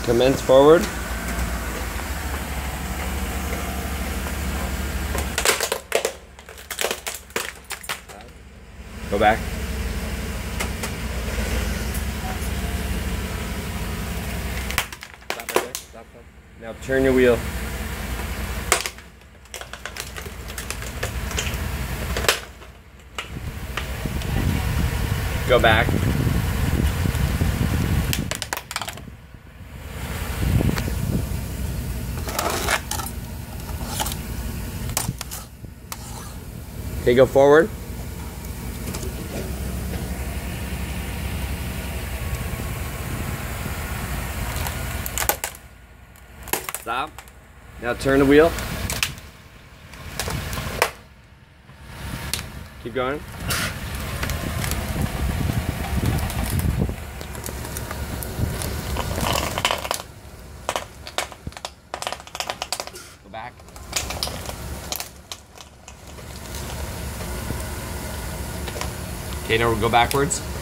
Commence forward. Go back. Stop right there. Stop. Now turn your wheel. Go back. Okay, go forward. Stop. Now turn the wheel. Keep going. Go back. Okay, now we'll go backwards.